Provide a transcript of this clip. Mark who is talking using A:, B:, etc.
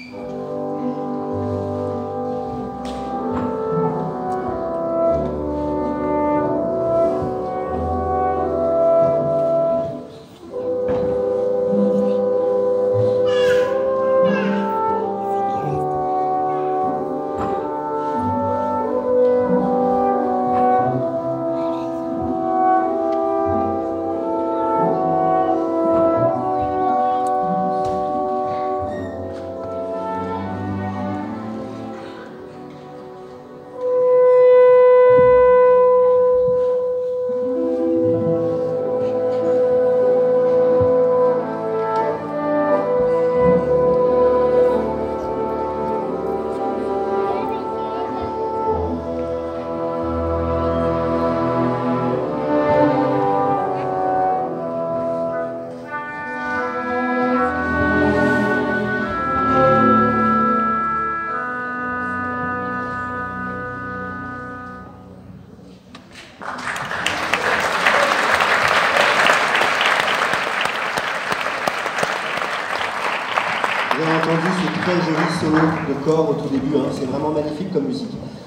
A: Vous avez entendu ce très joli solo de corps au tout début, hein, c'est vraiment magnifique comme musique.